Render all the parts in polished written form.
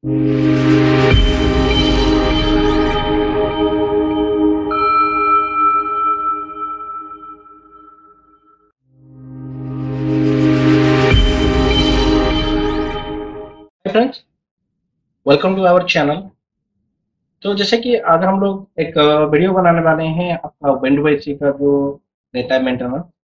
Friends, welcome to our channel. तो जैसे कि आज हम लोग एक वीडियो बनाने वाले हैं आपका विंडो एसी का जो रहता है मेंटेनेंस।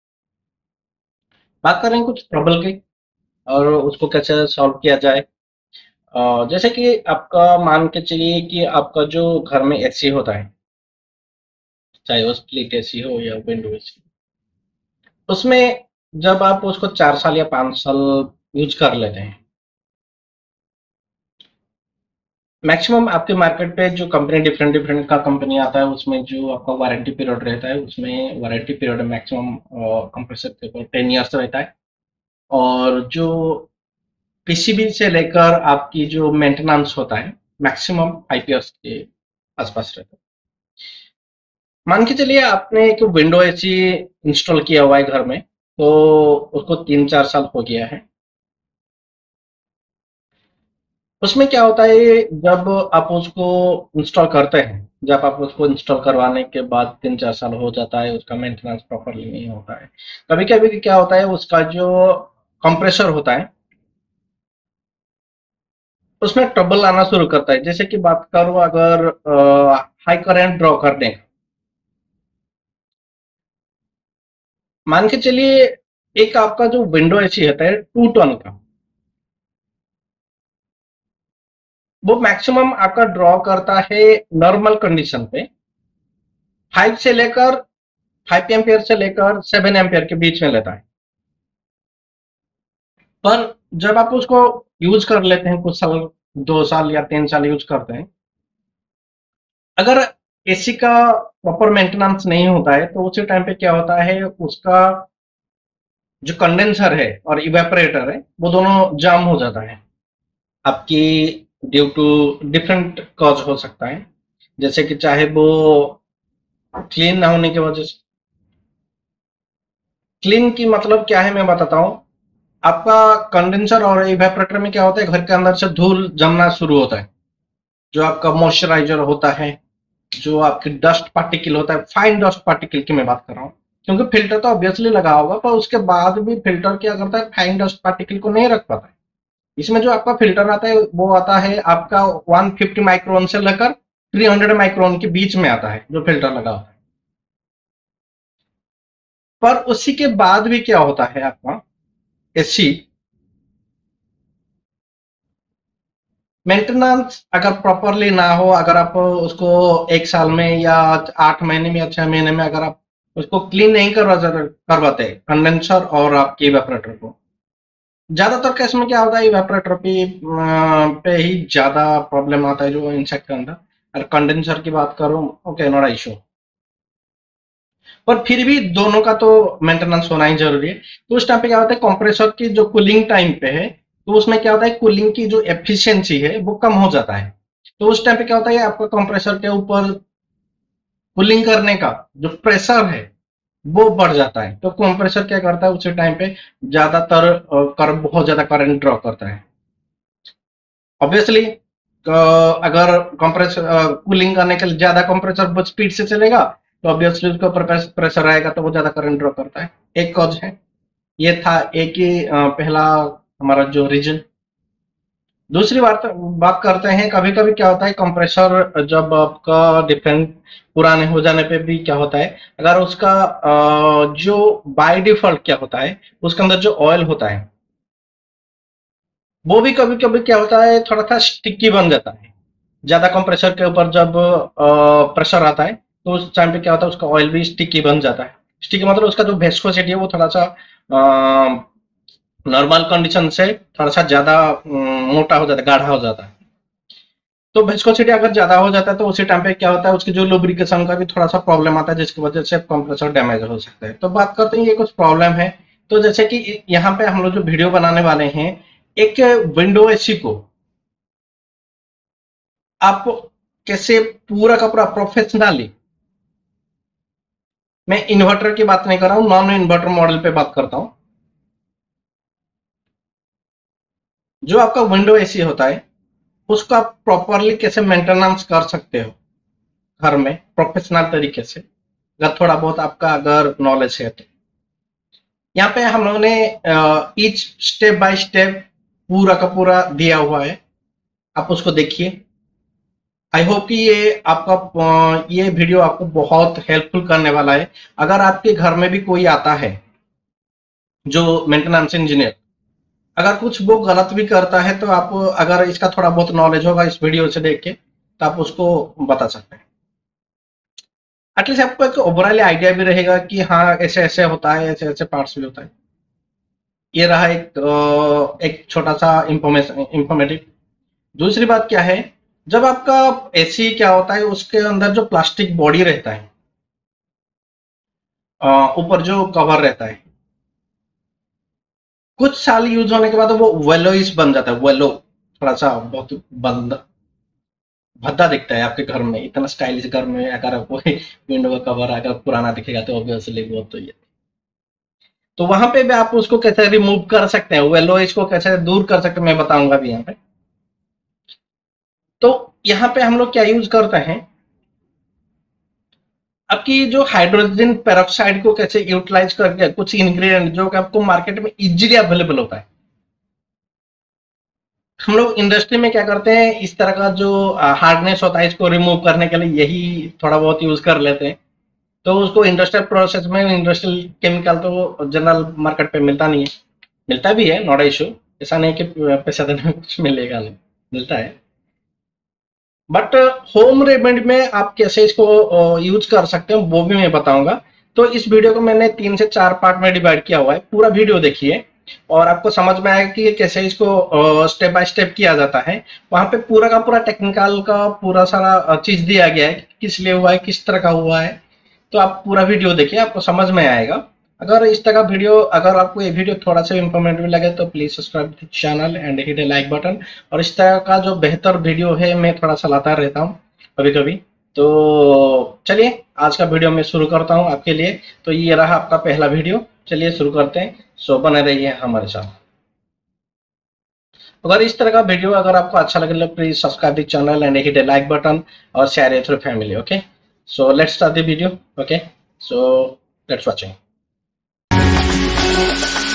बात कर रहे हैं कुछ ट्रबल की और उसको कैसे सॉल्व किया जाए। जैसे कि आपका मान के चलिए कि आपका जो घर में एसी होता है, चाहे वो स्प्लिट एसी हो या विंडो एसी, उसमें जब आप उसको 4 साल या 5 साल यूज कर लेते हैं, मैक्सिमम आपके मार्केट पे जो कंपनी डिफरेंट डिफरेंट का कंपनी आता है, उसमें जो आपका वारंटी पीरियड रहता है, उसमें वारंटी पीरियड मैक्सिमम कंप्रेसर के ऊपर 10 ईयर्स रहता है। और जो पीसीबी से लेकर आपकी जो मेंटेनेंस होता है, मैक्सिमम 5 ईयर्स के आसपास रहता है। मान के चलिए आपने एक विंडो एसी इंस्टॉल किया हुआ है घर में, तो उसको 3-4 साल हो गया है। उसमें क्या होता है, जब आप उसको इंस्टॉल करते हैं, जब आप उसको इंस्टॉल करवाने के बाद 3-4 साल हो जाता है, उसका मेंटेनेंस प्रॉपरली नहीं होता है। कभी कभी क्या होता है, उसका जो कंप्रेसर होता है उसमें ट्रबल आना शुरू करता है। जैसे कि बात करूं, अगर हाई करंट ड्रॉ करने का, मान के चलिए एक आपका जो विंडो एसी होता है 2 टन का, वो मैक्सिमम आपका ड्रॉ करता है नॉर्मल कंडीशन पे 5 एम्पियर से लेकर 7 एम्पियर के बीच में लेता है। पर जब आप उसको यूज कर लेते हैं, कुछ साल, 2 साल या 3 साल यूज करते हैं, अगर एसी का प्रॉपर मेंटेनेंस नहीं होता है, तो उसी टाइम पे क्या होता है, उसका जो कंडेंसर है और इवेपोरेटर है, वो दोनों जाम हो जाता है आपकी, ड्यू टू डिफरेंट कॉज हो सकता है। जैसे कि चाहे वो क्लीन ना होने की वजह से। क्लीन की मतलब क्या है, मैं बताता हूँ। आपका कंडेंसर और इवेपोरेटर में क्या होता है, घर के अंदर से धूल जमना शुरू होता है। जो आपका मॉइस्चराइजर होता है, जो आपकी डस्ट पार्टिकल होता है, फाइन डस्ट पार्टिकल की मैं बात कर रहा हूँ, क्योंकि फिल्टर तो ऑब्वियसली लगा होगा, पर उसके बाद भी फिल्टर क्या करता है, फाइन डस्ट पार्टिकल को नहीं रख पाता है। इसमें जो आपका फिल्टर आता है, वो आता है आपका 150 माइक्रोन से लेकर 300 माइक्रोन के बीच में आता है, जो फिल्टर लगा होता है। पर उसी के बाद भी क्या होता है, आपका एसी मेंटेनेंस अगर प्रॉपरली ना हो, अगर आप उसको 1 साल में या 8 महीने में या 6 महीने में अगर आप उसको क्लीन नहीं करवाते कंडेंसर और आपके इवेपोरेटर को, ज्यादातर केस में क्या होता है, इवेपोरेटर पे ही ज्यादा प्रॉब्लम आता है, जो इंसेक्ट के अंदर। और कंडेंसर की बात करूं, ओके, नॉट इशू। पर फिर भी दोनों का तो मेंटेनेंस होना ही जरूरी है। तो उस टाइम पे क्या होता है, कंप्रेसर की जो कूलिंग टाइम पे है, तो उसमें क्या होता है, कूलिंग की जो एफिशिएंसी है वो कम हो जाता है। तो उस टाइम पे क्या होता है, आपका कंप्रेसर के ऊपर कूलिंग करने का जो प्रेशर है वो बढ़ जाता है। तो कंप्रेसर क्या करता है, उसी टाइम पे ज्यादातर बहुत ज्यादा करंट ड्रॉ करता है। ऑब्वियसली अगर कंप्रेसर कूलिंग करने के लिए ज्यादा कंप्रेसर बहुत स्पीड से चलेगा, तो ऑब्वियसली उसके ऊपर प्रेशर आएगा, तो वो ज्यादा करंट ड्रॉ करता है। एक कॉज है, ये था एक ही पहला हमारा जो रीजन। दूसरी बात बात करते हैं, कभी कभी क्या होता है, कंप्रेसर जब आपका डिफरेंट पुराने हो जाने पे भी क्या होता है, अगर उसका जो बाय डिफॉल्ट क्या होता है, उसके अंदर जो ऑयल होता है, वो भी कभी कभी क्या होता है, थोड़ा सा स्टिकी बन जाता है। ज्यादा कंप्रेसर के ऊपर जब प्रेशर आता है, तो उस टाइम पे क्या होता है, उसका ऑयल भी स्टिकी बन जाता है। स्टिकी मतलब उसका जो वेस्कोसिटी है वो थोड़ा सा नॉर्मल कंडीशन से थोड़ा सा ज्यादा मोटा हो जाता है, गाढ़ा हो जाता है। तो विस्कोसिटी अगर ज्यादा हो जाता है, तो उसी टाइम पे क्या होता है, उसके जो लुब्रिकेशन का भी थोड़ा सा प्रॉब्लम आता है, जिसकी वजह से कंप्रेसर डैमेज हो सकता है। तो बात करते हैं, ये कुछ प्रॉब्लम है। तो जैसे कि यहाँ पे हम लोग जो वीडियो बनाने वाले हैं, एक विंडो एसी को आप कैसे पूरा का पूरा प्रोफेशनली, मैं इन्वर्टर की बात नहीं कर रहा हूँ, नॉन इन्वर्टर मॉडल पे बात करता हूँ। जो आपका विंडो एसी होता है, उसका प्रॉपरली कैसे मेंटेनेंस कर सकते हो घर में प्रोफेशनल तरीके से, अगर थोड़ा बहुत आपका अगर नॉलेज है तो। यहाँ पे हम लोगों ने ईच स्टेप बाय स्टेप पूरा का पूरा दिया हुआ है, आप उसको देखिए। आई होप कि ये वीडियो आपको बहुत हेल्पफुल करने वाला है। अगर आपके घर में भी कोई आता है जो मेंटेनेंस इंजीनियर, अगर कुछ वो गलत भी करता है तो आप अगर इसका थोड़ा बहुत नॉलेज होगा इस वीडियो से देख के तो आप उसको बता सकते हैं। एटलीस्ट आपको एक ओवरऑल आइडिया भी रहेगा कि हाँ ऐसे ऐसे होता है, ऐसे ऐसे पार्ट्स भी होता है। ये रहा एक छोटा सा इंफॉर्मेटिव। दूसरी बात क्या है, जब आपका एसी क्या होता है उसके अंदर जो प्लास्टिक बॉडी रहता है, ऊपर जो कवर रहता है, कुछ साल यूज होने के बाद वो वेलोइस बन जाता है। वेलो थोड़ा सा बहुत बंद भद्दा दिखता है आपके घर में। इतना स्टाइलिश घर में अगर कोई विंडो का कवर अगर पुराना दिखेगा तो ऑब्वियसली वो तो ये, तो वहां पे भी आप उसको कैसे रिमूव कर सकते हैं, वेलोइस को कैसे दूर कर सकते हैं मैं बताऊंगा भी यहाँ पे। तो यहाँ पे हम लोग क्या यूज करते हैं, आपकी जो हाइड्रोजन पेरोक्साइड को कैसे यूटिलाइज करके कुछ इंग्रेडिएंट जो कि आपको मार्केट में इजीली अवेलेबल होता है। हम लोग इंडस्ट्री में क्या करते हैं, इस तरह का जो हार्डनेस होता है इसको रिमूव करने के लिए यही थोड़ा बहुत यूज कर लेते हैं। तो उसको इंडस्ट्रियल प्रोसेस में इंडस्ट्रियल केमिकल तो जनरल मार्केट पे मिलता नहीं है, मिलता भी है नॉट इशू, ऐसा नहीं कि पैसा देने में कुछ मिलेगा नहीं, मिलता है। बट होम रेमेडी में आप कैसे इसको यूज कर सकते हैं वो भी मैं बताऊंगा। तो इस वीडियो को मैंने 3 से 4 पार्ट में डिवाइड किया हुआ है, पूरा वीडियो देखिए और आपको समझ में आएगा कि कैसे इसको स्टेप बाय स्टेप किया जाता है। वहां पे पूरा का पूरा टेक्निकल का पूरा सारा चीज दिया गया है, किस लिए हुआ है, किस तरह का हुआ है। तो आप पूरा वीडियो देखिए, आपको समझ में आएगा। अगर इस तरह का वीडियो, अगर आपको ये वीडियो थोड़ा सा इंफॉर्मेटिव लगे तो please subscribe the channel and hit a like button. और इस तरह का जो बेहतर वीडियो है मैं थोड़ा सा लाता रहता हूँ कभी कभी। तो चलिए आज का वीडियो मैं शुरू करता हूँ आपके लिए। तो ये रहा आपका पहला वीडियो, चलिए शुरू करते हैं। सो बने रहिए हमारे साथ। अगर इस तरह का वीडियो अगर आपको अच्छा लगे तो please subscribe the channel and hit a like button और share it through family. Okay, so let's start the video. Okay, so let's watching.